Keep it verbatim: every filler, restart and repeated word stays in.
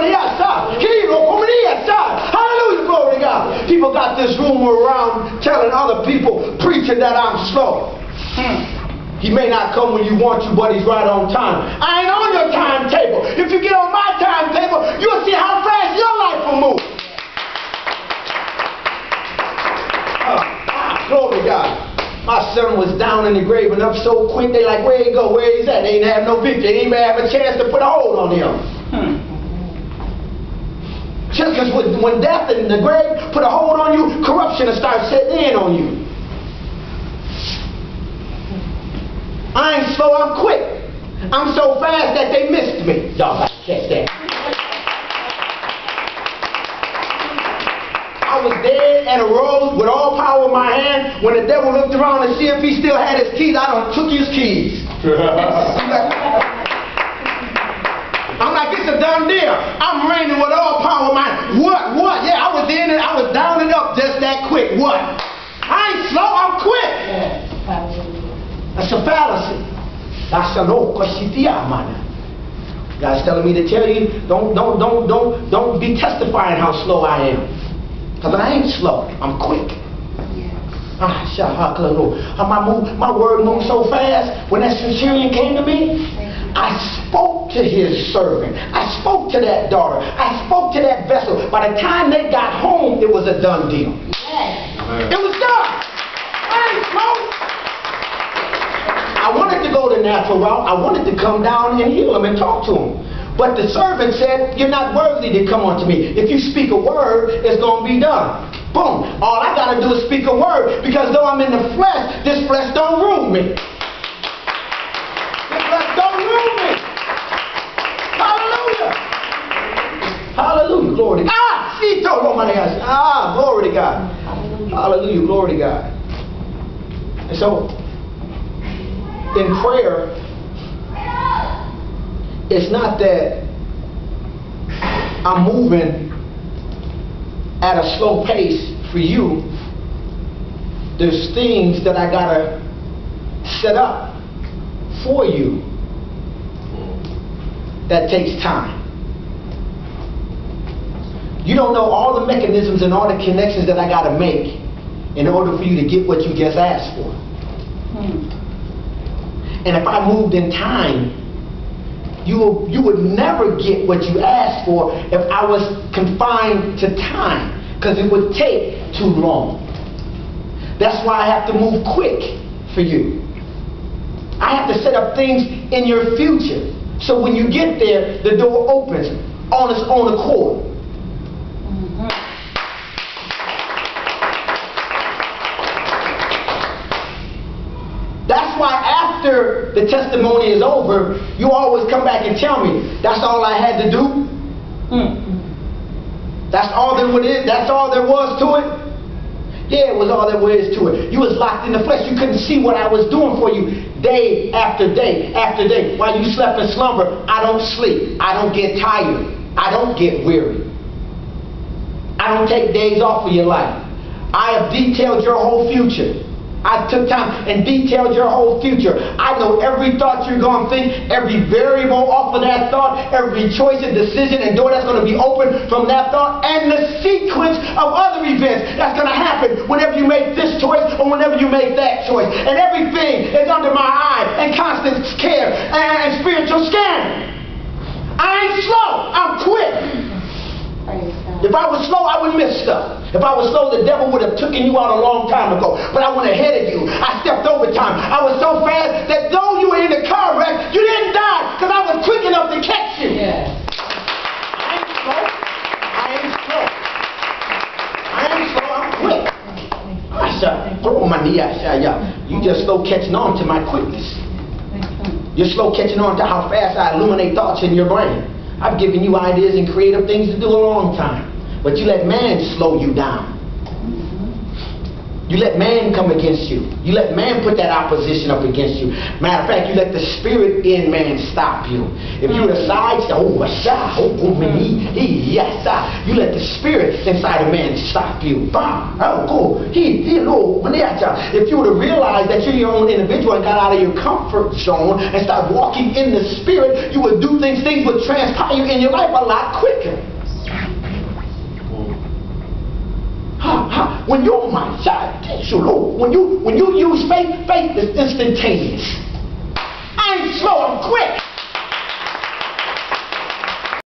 Hallelujah, glory to God. People got this rumor around telling other people, preaching that I'm slow. He may not come when you want to, but he's right on time. I ain't on your timetable. If you get on my timetable, you'll see how fast your life will move. Uh, ah, glory to God. My son was down in the grave and up so quick, they like, where he go? Where he's at? They didn't have no victory. They didn't even have a chance to put a hold on him. Hmm. Just because when, when death and the grave put a hold on you, corruption will start setting in on you. I ain't slow, I'm quick. I'm so fast that they missed me. Y'all got to catch that. I was dead and arose with all power in my hand. When the devil looked around to see if he still had his keys, I done took his keys. I'm like, it's a done deal. I'm reigning with all power in my hand. What? What? Yeah, I was in it. I was down and up just that quick. What? I ain't slow, I'm quick. That's a fallacy. That's a no man. God's telling me to tell you, don't, don't, don't, don't, don't be testifying how slow I am. Because I ain't slow. I'm quick. Ah, shahakalo. My move, my word moved so fast. When that centurion came to me, I spoke to his servant. I spoke to that daughter. I spoke to that vessel. By the time they got home, it was a done deal. It was done. I ain't slow. I wanted to go the natural route. I wanted to come down and heal him and talk to him. But the servant said, you're not worthy to come unto me. If you speak a word, it's going to be done. Boom. All I got to do is speak a word, because though I'm in the flesh, this flesh don't rule me. This flesh don't rule me. Hallelujah. Hallelujah. Glory to God. Ah, see, ah, glory to God. Hallelujah. Glory to God. And so, in prayer, it's not that I'm moving at a slow pace for you. There's things that I gotta set up for you that takes time. You don't know all the mechanisms and all the connections that I gotta make in order for you to get what you just asked for. Hmm. And if I moved in time, you, will, you would never get what you asked for if I was confined to time, because it would take too long. That's why I have to move quick for you. I have to set up things in your future, so when you get there, the door opens on its own accord. That's why after the testimony is over, you always come back and tell me, that's all I had to do? Mm. That's all there was, that's all there was to it? Yeah, it was all there was to it. You was locked in the flesh. You couldn't see what I was doing for you day after day after day. While you slept in slumber, I don't sleep. I don't get tired. I don't get weary. I don't take days off of your life. I have detailed your whole future. I took time and detailed your whole future. I know every thought you're going to think, every variable off of that thought, every choice and decision and door that's going to be open from that thought, and the sequence of other events that's going to happen whenever you make this choice or whenever you make that choice. And everything is under my eye and constant care and spiritual scanning. I ain't slow, I'm quick. If I was slow, I would miss stuff. If I was slow, the devil would have taken you out a long time ago. But I went ahead of you. I stepped over time. I was so fast that though you were in a car wreck, you didn't die because I was quick enough to catch you. Yeah. I ain't slow. I ain't slow. I ain't slow. I'm quick. I said, throw my knee. I said, yeah. You just slow catching on to my quickness. You're slow catching on to how fast I illuminate thoughts in your brain. I've given you ideas and creative things to do a long time. But you let man slow you down. You let man come against you. You let man put that opposition up against you. Matter of fact, you let the spirit in man stop you. If you decide, oh, oh, oh, he, he, yes, you let the spirit inside of man stop you. Oh, cool. He, he, no. If you were to realize that you're your own individual and got out of your comfort zone and start walking in the spirit, you would do things, things would transpire in your life a lot quicker. Ha, ha. When you, oh my God, when you when you use faith, faith is instantaneous. I ain't slow, I'm quick.